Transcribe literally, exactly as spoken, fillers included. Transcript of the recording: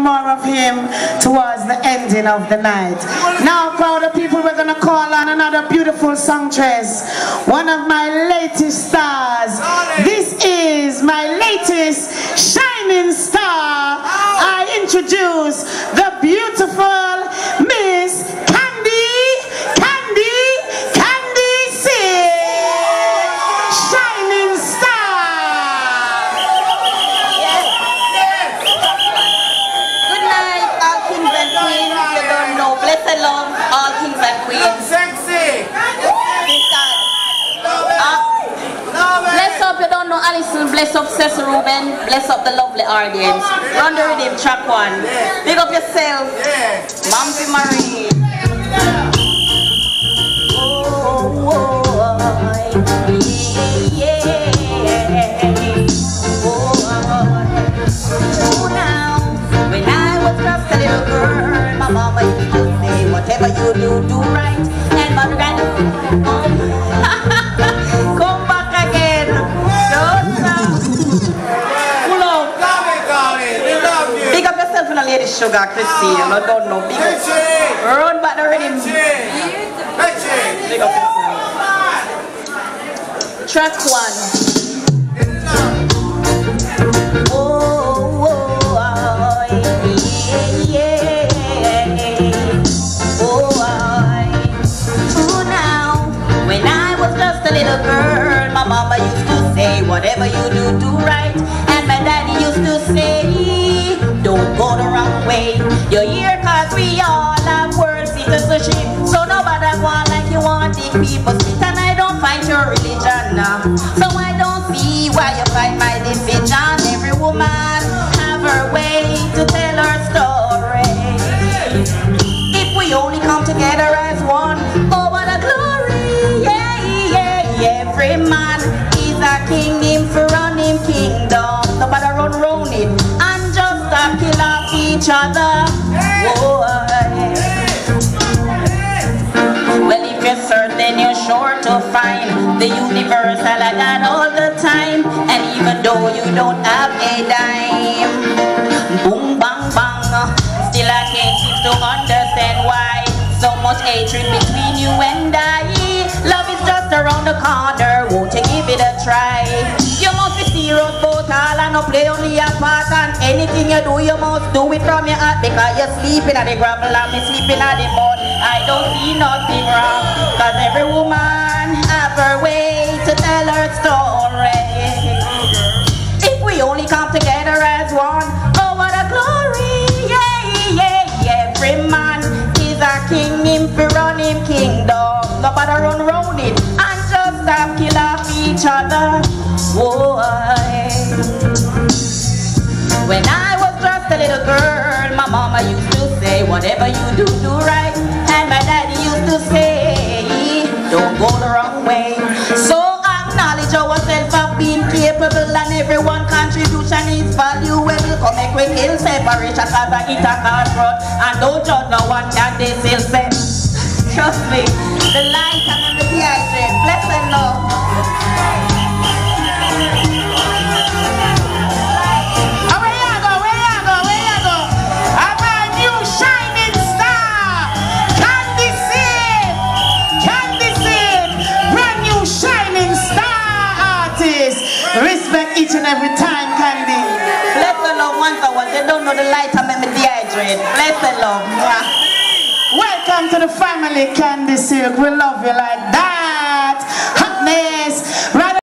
more of him towards the ending of the night. Now, crowd of people, we're going to call on another beautiful songstress, one of my latest stars. This is my latest shining star. I introduce the beautiful Miss Candy, Candy, Candy Cecil, shining star. Good night, all kings and queens. You don't know, bless and love, all kings and queens. Sexy. Bless up, you don't know Allison, bless up Cecil, Reuben, bless up the lovely audience. Run the rhythm, track one. Big up yourself, Mampi Marie. Oh, oh, yeah, yeah. Oh, oh, now, when I was just a little girl, my mama used to say, whatever you do, do right. And mother got to come back again. Pull up. Big up yourself in a lady sugar, Christine. I don't know. Big up. Run back the rhythm. Big up yourself. Track one. Oh, oh, oh, yeah, yeah. Oh, oh, now, when I was just a little girl, my mama used to say, whatever you do, do right. And my daddy used to say, don't go the wrong way. You're here cause we all have world citizenship. So nobody want like you want the people speak. And I don't fight your religion now. So I don't see why you fight my decision. Every woman have her way to tell her story. If we only come together as one, oh what a glory. Yeah, yeah, yeah. Every man is a king, him for run him kingdom. Nobody run round it and just a kill off each other. Whoa. Well, if you're certain, you're sure to find the universal I got all the time. And even though you don't have a dime, boom, bang, bang, still I can't seem to understand why so much hatred between you and I. Love is just around the corner, won't you give it a try? You must be serious about all and not play only a part. And anything you do, you must do it from your heart. Because you're sleeping at the gravel and me sleeping at the mud. I don't see nothing wrong, cause every woman have her way to tell her story. If we only come together as one, oh what a glory. Yeah, yeah, yeah. Every man is a king, him for run him kingdom. Nobody run round it and just stop kill off each other. Whoa. When I was just a little girl, my mama used to say, whatever you do, do right. And my daddy used to say, don't go the wrong way. So acknowledge ourselves of being capable, and everyone contribution is valuable. Come make we kill separation cause I eat a card front. And don't judge no one can they still say. Trust me, the light and the dehydrate, bless and love. Oh, where you go, where you go, where you go? A brand new shining star, Candy Cecil, Candy Cecil, brand new shining star artist. Respect each and every time, Candy. Bless and love once I was, they don't know the light and make me dehydrate. Bless and love. Welcome to the family, Candy Cecil. We love you like that.